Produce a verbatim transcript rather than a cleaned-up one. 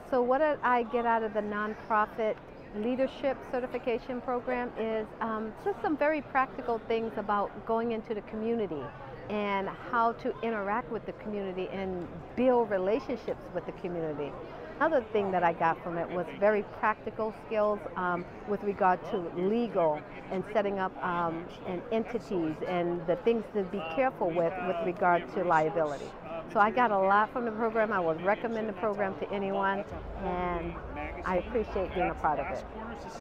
So what did I get out of the nonprofit leadership certification program is um, just some very practical things about going into the community and how to interact with the community and build relationships with the community. Another thing that I got from it was very practical skills um, with regard to legal and setting up um, and entities and the things to be careful with with regard to liability. So I got a lot from the program. I would recommend the program to anyone, and I appreciate being a part of it.